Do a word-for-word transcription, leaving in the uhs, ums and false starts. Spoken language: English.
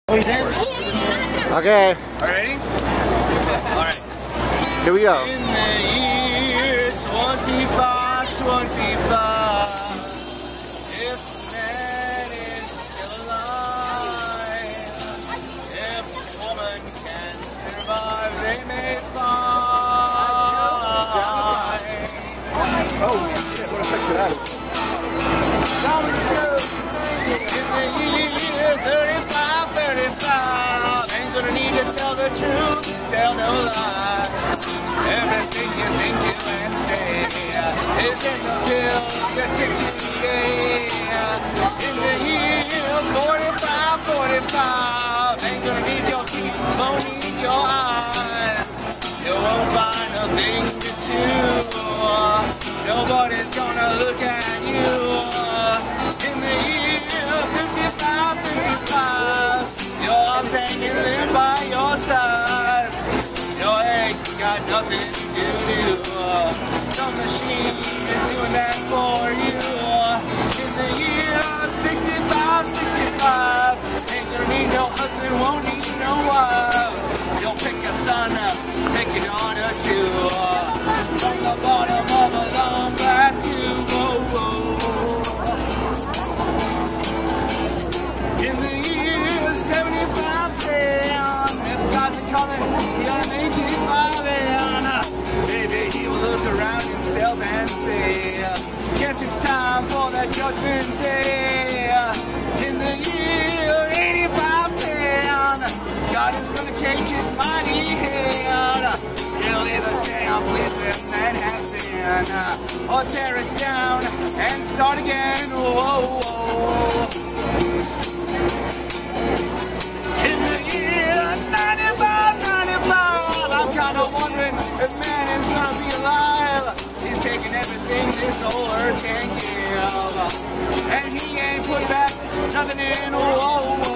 Okay. Ready? Alright. Here we go. In the year twenty-five twenty-five, if man is still alive, if woman can survive, they may find. Oh shit, what a picture that is. In the year thirty-five thirty-five, ain't gonna need to tell the truth, tell no lie. Everything you think, do and say is in the pill you take today. In the year forty-five forty-five, ain't gonna need your teeth, won't need your eyes. You won't find a thing to chew. Nobody's gonna look at you. In the year fifty-five fifty-five, your arms hanging limp by your sides. Your eggs got nothing to do. Some machine is doing that for you. In the year sixty-five sixty-five, ain't gonna need no husband, won't need no wife. You'll pick a son up, pick your daughter too. From the bottom of a long glass tube. Oh, oh. In the year seventy-five ten, if God's coming, he ought to make it five. Maybe he will look around himself and say, guess it's time for that judgment day. In the year eighty-five ten, God is gonna cage his mighty hand. He'll either stay on pleasing Manhattan or tear it down and start again. Whoa, whoa. In the year ninety-five ninety-five, I'm kinda wondering if man is gonna be alive. He's taking everything this whole earth can give, and he ain't put back nothing in. Whoa, whoa.